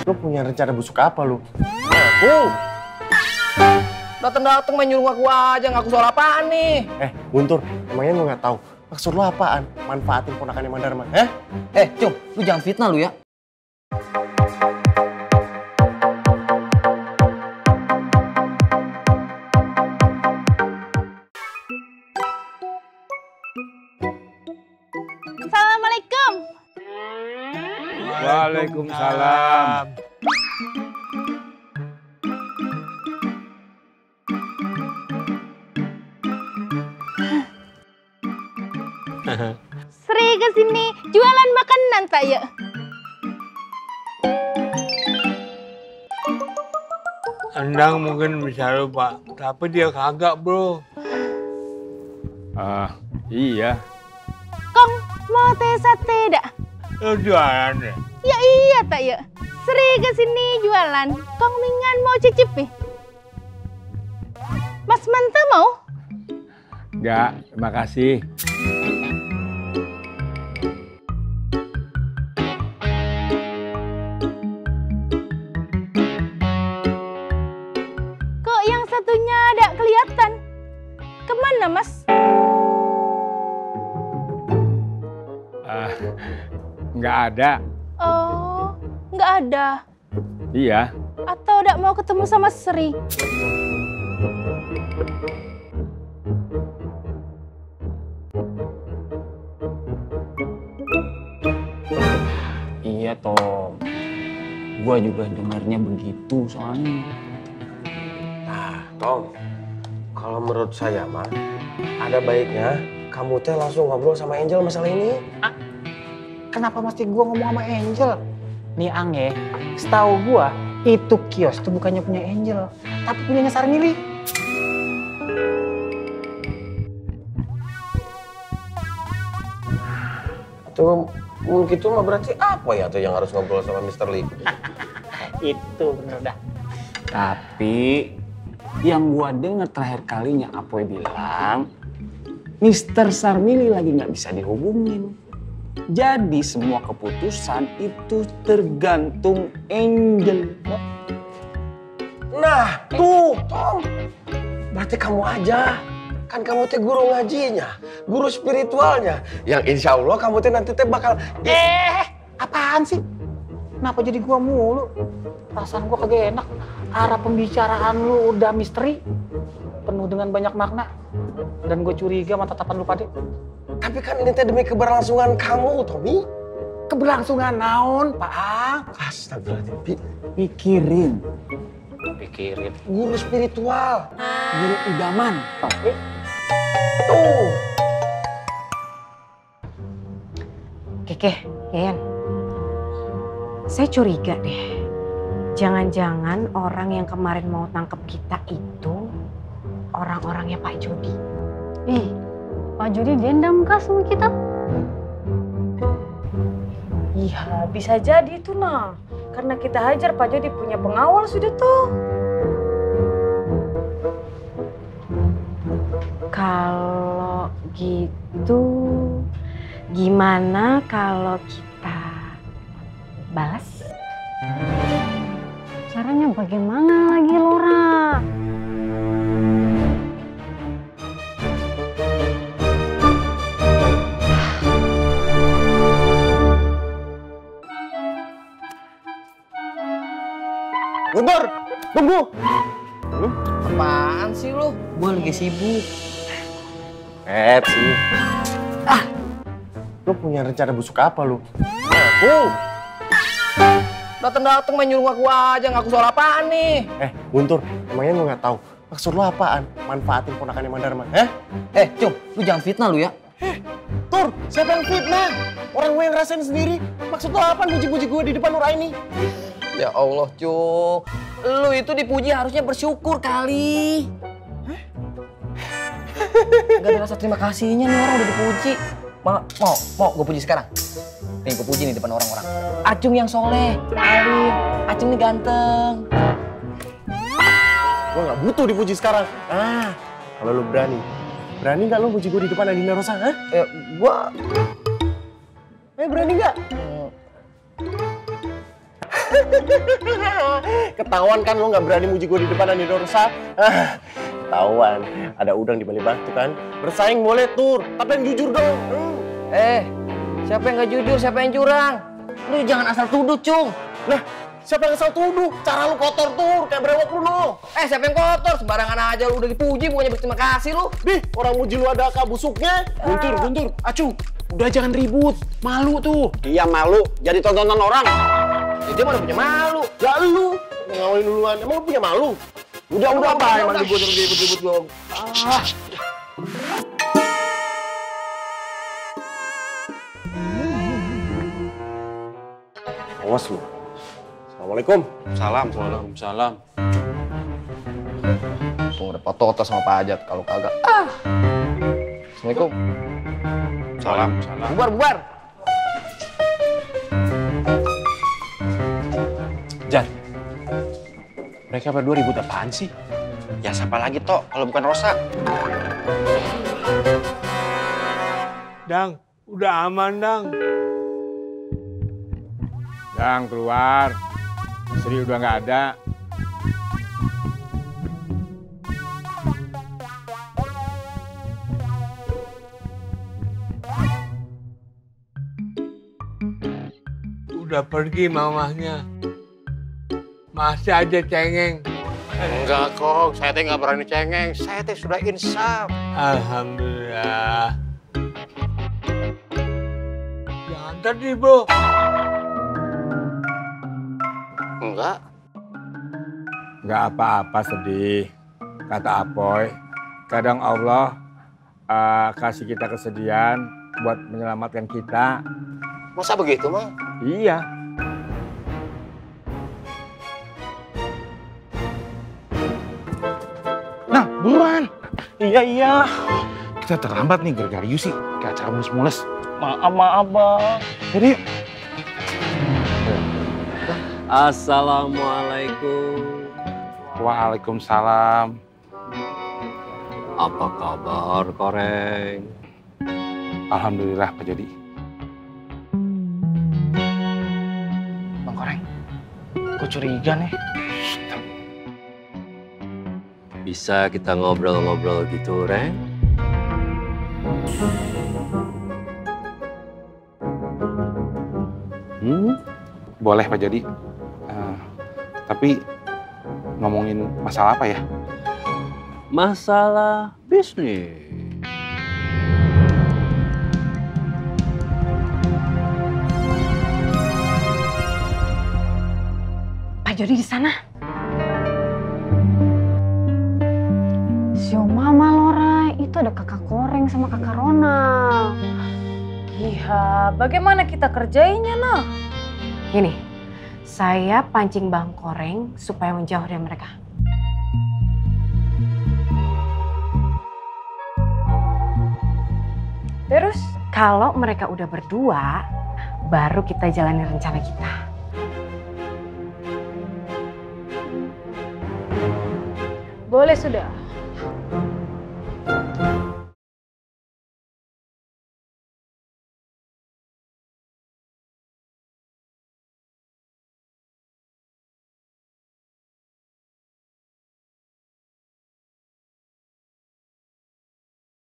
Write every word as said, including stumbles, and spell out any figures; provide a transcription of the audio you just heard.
Lu punya rencana busuk apa lu? Aku. Dateng-dateng main nyuruh ngaku aja, ngaku soal apaan nih? Eh, Guntur, emangnya lu nggak tahu maksud lu apaan? Manfaatin ponakannya Mandarma, eh? Eh, Cung, lu jangan fitnah lu ya. Assalamualaikum. Waalaikumsalam. Sri kesini jualan makanan tak ya? Endang mungkin bisa lupa, tapi dia kagak bro. Ah, iya. Kong mau teh sate dak? Lu jualan ya? Ya iya tak ya. Sri kesini jualan. Kong mingan mau cicipi? Mas Manta mau? Enggak, terima kasih. Kok yang satunya ada kelihatan? Kemana mas? Ah, enggak ada. Oh, nggak ada. Iya. Atau udah mau ketemu sama Sri? Iya, Tom. Gua juga dengarnya begitu soalnya. Nah, Tom, kalau menurut saya mah ada baiknya kamu teh langsung ngobrol sama Angel masalah ini. Ah, kenapa mesti gua ngomong sama Angel? Nih Ange, setahu gua itu kios itu bukannya punya Angel, tapi punyanya Sarmili. Tuh, gitu mah berarti apa ya tuh yang harus ngobrol sama mister Lee? Itu bener dah. Tapi yang gua dengar terakhir kalinya Apoy bilang mister Sarmili lagi nggak bisa dihubungin. Jadi semua keputusan itu tergantung Angel. Nah, tuh, Tom. Berarti kamu aja. Kan kamu teh guru ngajinya, guru spiritualnya. Yang insya Allah kamu teh nanti teh bakal... Eh, apaan sih? Kenapa jadi gua mulu? Perasaan gua kagak enak. Arah pembicaraan lu udah misteri, penuh dengan banyak makna. Dan gue curiga sama tatapan lu pade. Tapi kan ini teh demi keberlangsungan kamu, Tommy. Keberlangsungan naon, Pak Ang? Astagfirullahaladzim. Pikirin, Pikirin. Guru spiritual. guru idaman. Tuh. Keke, Yayan. Saya curiga deh. Jangan-jangan orang yang kemarin mau tangkep kita itu orang-orangnya Pak Jody. Ih, Pak Jody dendam kah sama kita? Iya, bisa jadi itu nah. Karena kita hajar Pak Jody punya pengawal sudah tuh. Kalau gitu, gimana kalau kita balas? Caranya bagaimana lagi, Lora? Guntur, tunggu. Lu apaan sih lu? Gua lagi sibuk. Eh, sih. Ah, lu punya rencana busuk apa lu? Aku. Dateng-dateng main nyuruh ngaku aja, ngaku soal apaan nih? Eh, Guntur, emangnya lu nggak tahu maksud lu apaan? Manfaatin ponakannya Mandarma, eh? Eh, Cung, lu jangan fitnah lu ya. Eh, Tur, siapa yang fitnah? Orang gue yang ngerasain sendiri. Maksud lu apaan puji-puji gue di depan Nuraini? Ya Allah, Cung. Lu itu dipuji harusnya bersyukur kali. Gak ada rasa terima kasihnya nih, orang udah dipuji. Mau, mau, mau gue puji sekarang? Nih, gue puji nih depan orang-orang. Acung yang soleh, alim, Acung nih ganteng. Gue nggak butuh dipuji sekarang. Ah, kalau lu berani, berani nggak lu puji gue di depan Adina Rosa? Hah? Eh, gua... Eh, berani nggak? Ketahuan kan lo nggak berani muji gue di depan Andi Dorsa. Ah, ketahuan. Ada udang di balik batu kan. Bersaing boleh tur, tapi yang jujur dong. Hmm. Eh, siapa yang nggak jujur, siapa yang curang? Lu jangan asal tuduh, Cung. Nah, siapa yang asal tuduh? Cara lu kotor tur, kayak brewok lu no. Eh, siapa yang kotor? Sembarangan aja lu udah dipuji, bukannya berterima kasih lu. Dih, orang muji lu ada akal busuknya. Guntur, Guntur, Acung, udah jangan ribut, malu tuh. Iya malu, jadi tontonan orang. Ya, dia mana punya malu. Ya lu, ngawalin duluan. Emang lu punya malu? Udah, udah, apa? Emang ribut-ribut lu. Ah. Awas lu. Assalamualaikum. Salam. Waalaikumsalam. Tunggu udah foto-foto sama Pak Ajat, kalau kagak. Ah. Assalamualaikum. Salam. Salam. Bubar, bubar. Jan, mereka berdua ribut apaan sih? Ya siapa lagi toh kalau bukan Rosa? Dang, udah aman, Dang. Dang, keluar. Sri udah nggak ada. Udah pergi mamahnya. Masih aja cengeng. Enggak kok, saya teh nggak berani cengeng. Saya teh sudah insaf. Alhamdulillah. Jangan tadi, bro. Enggak. Nggak apa-apa sedih. Kata Apoy, kadang Allah uh, kasih kita kesedihan buat menyelamatkan kita. Masa begitu mah? Iya. Nah, buruan. Iya, iya. Kita terlambat nih gara-gara Yusi ke acara mules-mules. Maaf, maaf, Bang. Jadi, Assalamualaikum. Waalaikumsalam. Apa kabar, Koreng? Alhamdulillah, Pak Jody. Bang Koreng, gue curiga nih. Bisa kita ngobrol-ngobrol gitu, Reng? Hmm? Boleh, Pak Jody. Uh, tapi ngomongin masalah apa ya? Masalah bisnis. Pak Jody di sana. Sio Mama Lora, itu ada kakak Koreng sama kakak Ronald. Iya, bagaimana kita kerjainnya, nah? Gini, saya pancing Bang Koreng supaya menjauh dari mereka. Terus, kalau mereka udah berdua, baru kita jalani rencana kita. Boleh sudah.